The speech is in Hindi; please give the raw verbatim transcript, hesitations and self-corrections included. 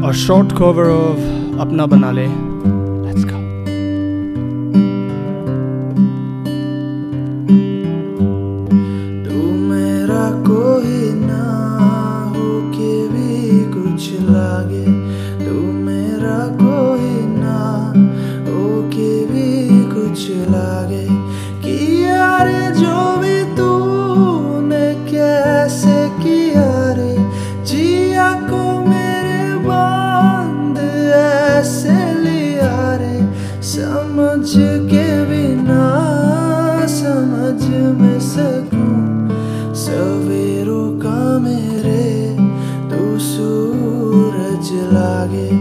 a short cover of Apna Bana Le. Let's go. तू मेरा कोई ना हो के भी कुछ लागे, तू मेरा कोई ना हो के भी कुछ लागे कि यार जो भी तूने कैसे किया रे, जिया को मेरे बांध ऐसे लिया रे, समझ के बिना समझ में सकूं सवेरों का मेरे तू सूरज लागे।